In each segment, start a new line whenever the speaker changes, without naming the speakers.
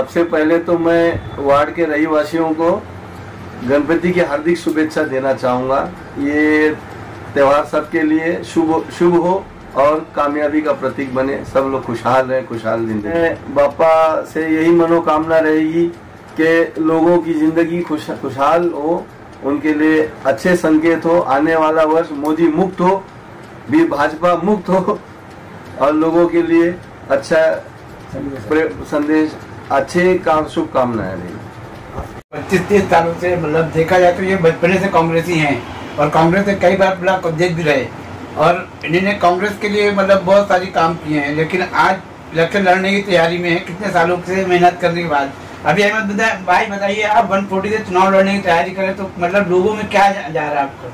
सबसे पहले तो मैं वार्ड के रहीवासियों को गणपति की हार्दिक शुभेच्छा देना चाहूँगा। ये त्यौहार सबके लिए शुभ हो और कामयाबी का प्रतीक बने, सब लोग खुशहाल रहे, खुशहाल जिंदगी। बापा से यही मनोकामना रहेगी कि लोगों की जिंदगी खुशहाल हो, उनके लिए अच्छे संकेत हो, आने वाला वर्ष मोदी मुक्त हो, भी भाजपा मुक्त हो और लोगों के लिए अच्छा संदेश, अच्छे काम, शुभकामनाएं रही।
25-30 सालों से मतलब देखा जाए तो ये बचपने से कांग्रेसी हैं और कांग्रेस से कई बार ब्लॉक अध्यक्ष भी रहे और इन्होंने कांग्रेस के लिए मतलब बहुत सारी काम किए हैं, लेकिन आज इलेक्शन लड़ने की तैयारी में है कितने सालों से मेहनत करने के बाद। अभी अहमद भाई बताइए, आप 140 से चुनाव लड़ने की तैयारी करें तो मतलब लोगों में क्या जा रहा है आपका?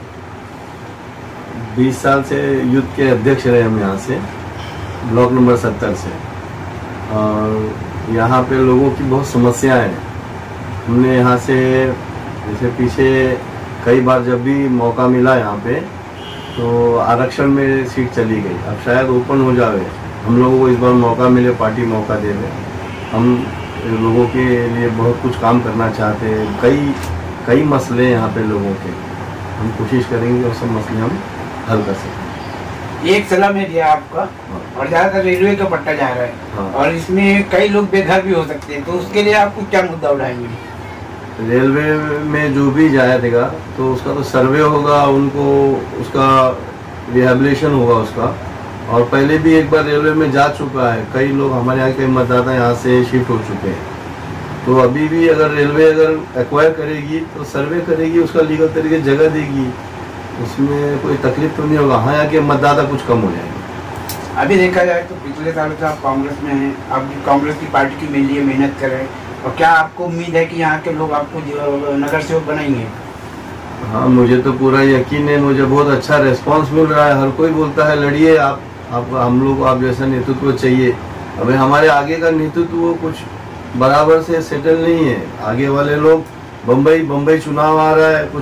20 साल से यूथ के अध्यक्ष रहे हम यहाँ से, ब्लॉक नंबर 70 से, और यहाँ पे लोगों की बहुत समस्याएं हैं। हमने यहाँ से जैसे पीछे कई बार जब भी मौका मिला यहाँ पे तो आरक्षण में सीट चली गई, अब शायद ओपन हो जावे। हम लोगों को इस बार मौका मिले, पार्टी मौका दे दे। हम लोगों के लिए बहुत कुछ काम करना चाहते हैं, कई मसले यहाँ पे लोगों के, हम कोशिश करेंगे वो सब मसले हम हल कर सकें।
एक सलाह में दिया आपका और ज्यादातर रेलवे का पट्टा जा रहा है और इसमें कई लोग बेघर भी हो सकते हैं, तो उसके लिए आपको क्या मुद्दा उठाएंगे?
रेलवे में जो भी जाएगा तो उसका तो सर्वे होगा, उनको उसका रिहेबिलिटेशन होगा उसका। और पहले भी एक बार रेलवे में जा चुका है, कई लोग हमारे यहाँ के मतदाता यहाँ से शिफ्ट हो चुके हैं। तो अभी भी अगर रेलवे एक्वायर करेगी तो सर्वे करेगी, उसका लीगल तरीके जगह देगी, उसमें कोई तकलीफ तो नहीं होगा। हाँ, यहाँ के मतदाता कुछ कम हो जाएंगे।
अभी देखा जाए तो पिछले सालों से आप कांग्रेस में हैं, आप कांग्रेस की पार्टी के लिए मेहनत कर रहे हैं, और क्या आपको उम्मीद है कि यहाँ के लोग आपको नगर सेवक बनाएंगे?
हाँ, मुझे तो पूरा यकीन है, मुझे बहुत अच्छा रिस्पांस मिल रहा है। हर कोई बोलता है लड़िए आप हम लोग को आप जैसा नेतृत्व चाहिए। अभी हमारे आगे का नेतृत्व कुछ बराबर से सेटल नहीं है। आगे वाले लोग बम्बई चुनाव आ रहा है, कुछ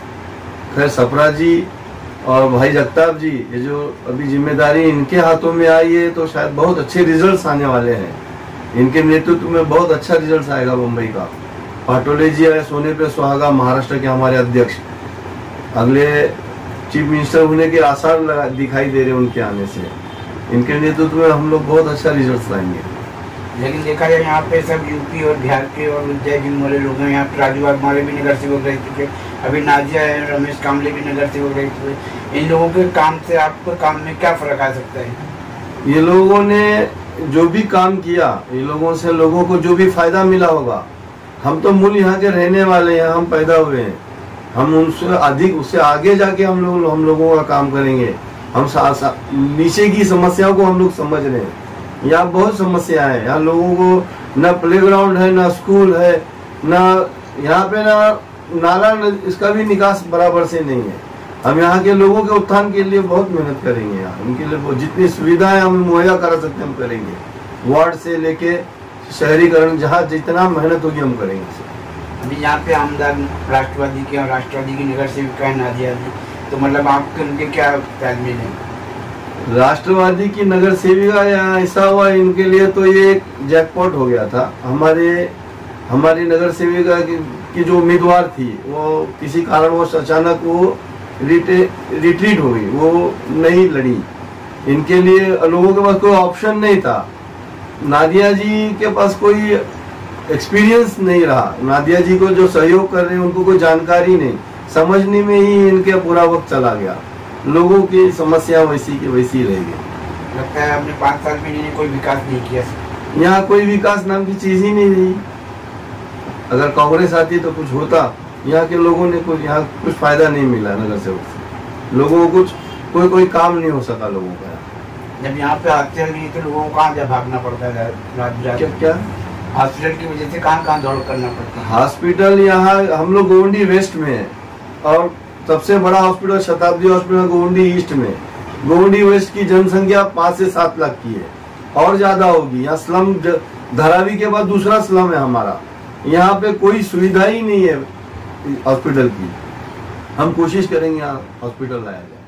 खैर सपरा जी और भाई जगताप जी, ये जो अभी जिम्मेदारी इनके हाथों में आई है तो शायद बहुत अच्छे रिजल्ट्स आने वाले हैं। इनके नेतृत्व में बहुत अच्छा रिजल्ट आएगा मुंबई का। पाटोले जी आए, सोने पे सुहागा, महाराष्ट्र के हमारे अध्यक्ष, अगले चीफ मिनिस्टर होने के आसार दिखाई दे रहे हैं उनके आने से। इनके नेतृत्व में हम लोग बहुत अच्छा रिजल्ट लाएंगे।
लेकिन देखा जाए यहाँ पे सब यूपी और बिहार के और जय भीम वाले लोग हैं। यहाँ पे राजू वाघमारे भी नगर सेवक रह चुके, अभी नाजिया है, रमेश कामले भी नगर सेवक रह चुके। इन लोगों के काम से आपको काम में क्या फर्क आ सकता है?
ये लोगों ने जो भी काम किया, ये लोगों से लोगों को जो भी फायदा मिला होगा, हम तो मूल यहाँ के रहने वाले हैं, हम पैदा हुए हैं, हम उनसे अधिक उससे आगे जाके हम लोगों का काम करेंगे। हम नीचे की समस्याओं को हम लोग समझ रहे हैं। यहाँ बहुत समस्या है, यहाँ लोगों को न प्लेग्राउंड है, न स्कूल है, न यहाँ पे न नाला, इसका भी निकास बराबर से नहीं है। हम यहाँ के लोगों के उत्थान के लिए बहुत मेहनत करेंगे। यहाँ उनके लिए जितनी सुविधाएं हम मुहैया करा सकते हैं हम करेंगे। वार्ड से लेके शहरीकरण, जहाँ जितना मेहनत होगी हम करेंगे।
अभी यहाँ पे आमदार राष्ट्रवादी के और राष्ट्रवादी की नगर सेविका है नाजिया जी, तो मतलब आपके उनके क्या तालमेल है?
राष्ट्रवादी की नगर सेविका यहाँ ऐसा हुआ, इनके लिए तो ये एक जैकपॉट हो गया था। हमारी नगर सेविका की जो उम्मीदवार थी वो किसी कारणवश अचानक वो रिट्रीट हो गई, वो नहीं लड़ी। इनके लिए लोगों के पास कोई ऑप्शन नहीं था। नादिया जी के पास कोई एक्सपीरियंस नहीं रहा। नादिया जी को जो सहयोग कर रहे हैं उनको कोई जानकारी नहीं, समझने में ही इनके पूरा वक्त चला गया। लोगों की समस्या वैसी की वैसी रह गई।
लगता है आपने 5 साल में इन्होंने कोई विकास नहीं किया।
यहाँ कोई विकास नाम की चीज ही नहीं रही। अगर कांग्रेस आती तो कुछ होता। यहाँ के लोगों ने यहाँ कुछ फायदा नहीं मिला नगर सेवक से। लोगों को कोई काम नहीं हो सका लोगों का।
जब यहाँ पे हॉस्पिटल नहीं तो लोगों को कहाँ भागना पड़ता है?
क्या
हॉस्पिटल की वजह से कहाँ दौड़ करना पड़ता है?
हॉस्पिटल यहाँ हम लोग गोवंडी वेस्ट में है और सबसे बड़ा हॉस्पिटल शताब्दी हॉस्पिटल गोवंडी ईस्ट में। गोवंडी वेस्ट की जनसंख्या 5 से 7 लाख की है और ज्यादा होगी। यहाँ स्लम धारावी के बाद दूसरा स्लम है हमारा। यहाँ पे कोई सुविधा ही नहीं है हॉस्पिटल की। हम कोशिश करेंगे यहाँ हॉस्पिटल लाया जाए।